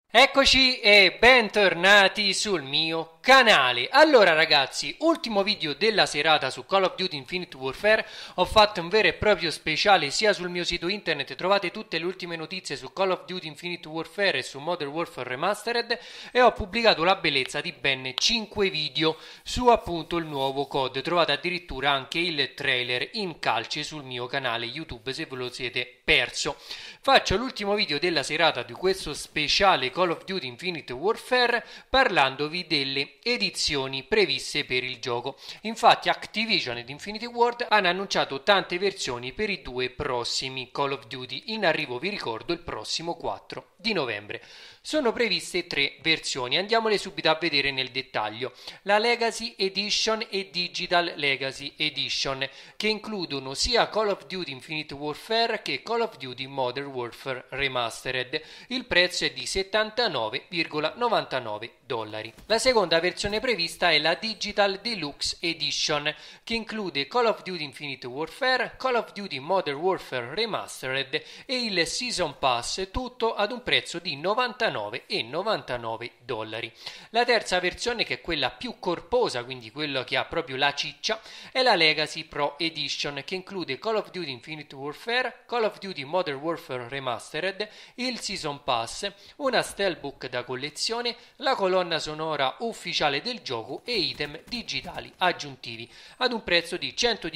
Eccoci e bentornati sul mio canale. Allora ragazzi, ultimo video della serata su Call of Duty Infinite Warfare. Ho fatto un vero e proprio speciale sia sul mio sito internet, trovate tutte le ultime notizie su Call of Duty Infinite Warfare e su Modern Warfare Remastered, e ho pubblicato la bellezza di ben 5 video su appunto il nuovo COD. Trovate addirittura anche il trailer in calce sul mio canale YouTube se ve lo siete perso. Faccio l'ultimo video della serata di questo speciale Call of Duty Infinite Warfare parlandovi delle edizioni previste per il gioco. Infatti Activision ed Infinity Ward hanno annunciato tante versioni per i due prossimi Call of Duty, in arrivo vi ricordo il prossimo 4 di novembre. Sono previste 3 versioni, andiamole subito a vedere nel dettaglio. La Legacy Edition e Digital Legacy Edition, che includono sia Call of Duty Infinite Warfare che Call of Duty Modern Warfare Remastered. Il prezzo è di $79,99. La seconda versione prevista è la Digital Deluxe Edition, che include Call of Duty Infinite Warfare, Call of Duty Modern Warfare Remastered e il Season Pass, tutto ad un prezzo di $99,99. La terza versione, che è quella più corposa, quindi quella che ha proprio la ciccia, è la Legacy Pro Edition, che include Call of Duty Infinite Warfare, Call of Duty Modern Warfare Remastered, il Season Pass, una steelbook da collezione, la colonna sonora ufficiale del gioco e item digitali aggiuntivi ad un prezzo di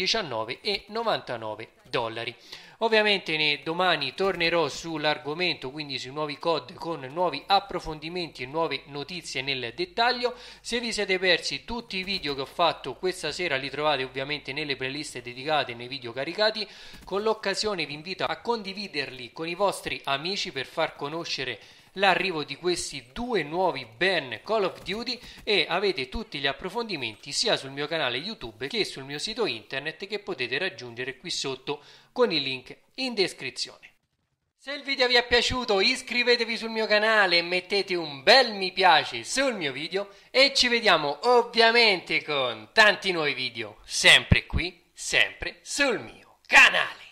$119,99. Ovviamente domani tornerò sull'argomento, quindi sui nuovi COD, con nuovi approfondimenti e nuove notizie nel dettaglio. Se vi siete persi tutti i video che ho fatto questa sera li trovate ovviamente nelle playlist dedicate, nei video caricati. Con l'occasione vi invito a condividerli con i vostri amici per far conoscere l'arrivo di questi due nuovi ben Call of Duty, e avete tutti gli approfondimenti sia sul mio canale YouTube che sul mio sito internet, che potete raggiungere qui sotto con il link in descrizione. Se il video vi è piaciuto iscrivetevi sul mio canale e mettete un bel mi piace sul mio video, e ci vediamo ovviamente con tanti nuovi video sempre qui, sempre sul mio canale.